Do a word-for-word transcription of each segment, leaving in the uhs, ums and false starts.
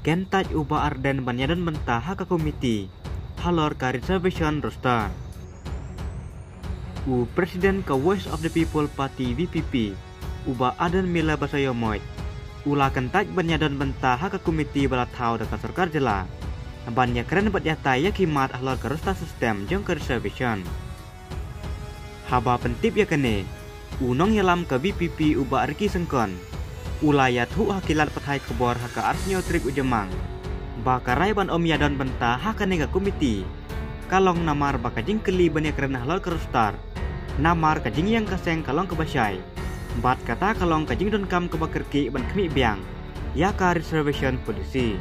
Kentaj uba arden banyadan mentah haka komiti halor ka reservation roster. U Presiden ka Voice of the People Party V P P uba adan mila basayo moit. Ula kentaj banyadan mentah haka komiti balatau daka sarkar jela. Banyak keren bat yatai ya kimat halor ka roster sistem jong ka reservation. Haba pentip ya kene. Unong yalam ka V P P uba arki sengkon. Ulayat hu hakilat pathai kebor haka arsnyo trik ujemang. Bakarai ban om yadon bentah haka nega komiti. Kalong namar baka jing keli banyak keren halal kerustar. Namar kajing yang kaseng kalong kebasyai. Bat kata kalong kajing don kam kebakerki ban kemi biang. Ya ka reservation polisi.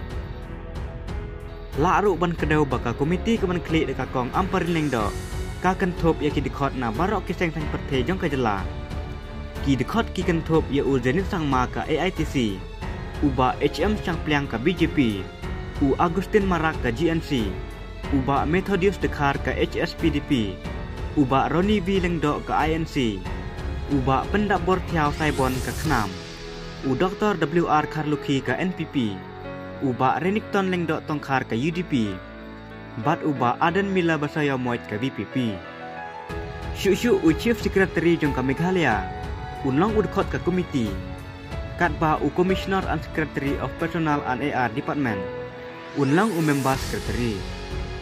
Laru ban kedau baka komiti keban klik deka kong amparin lengdo. Ka kentop ya ki dikot na barok kiseng sang perthe jong ka jela. Ki dekot ki kentop ya u zenit sang ma ka A I T C, uba H M sang pliang ka B J P, u Agustin Marak ka G N C, uba Methodius Dekar ka H S P D P, uba Roni V Lengdo ka I N C, uba Pendak Bor Tiao Saibon ka Knam, u Doktor W R Karluki ka N P P, uba Renikton Lengdo Tongkar ka U D P, bat uba Adan Mila Basaya Moit ka V P P. Syu-syu u Chief Secretary jong ka Meghalaya, Unlong udkot ka komiti. Katba u Commissioner and Secretary of Personnel and A R Department. Unlong u Member Secretary.